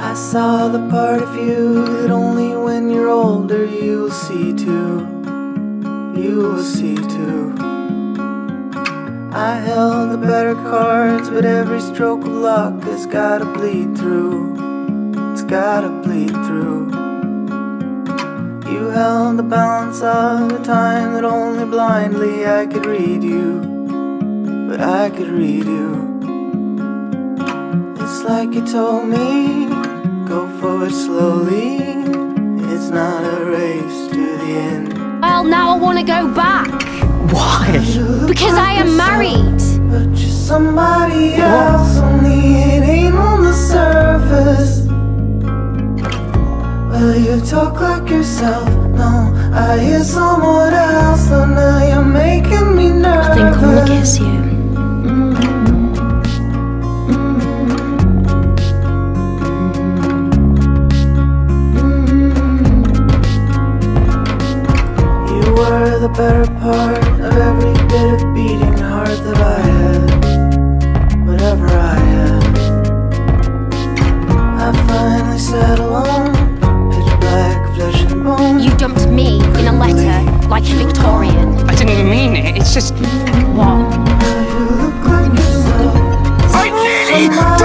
I saw the part of you that only when you're older you'll see too. You will see too. I held the better cards, but every stroke of luck has gotta bleed through. It's gotta bleed through. You held the balance of the time that only blindly I could read you. But I could read you. It's like you told me, go forward slowly. It's not a race to the end. Well, now I want to go back. Why? Because I am married. But you're somebody else, only it ain't on the surface. Well, you talk like yourself, no, I hear someone else. So now you're making me nervous. I think I'm gonna kiss you. You were the better part of every bit of beating heart that I had. Whatever I had, I finally sat alone, pitch black, flesh and bone. You dumped me in a letter, like a Victorian. I didn't mean it, it's just... What? You look like yourself. I nearly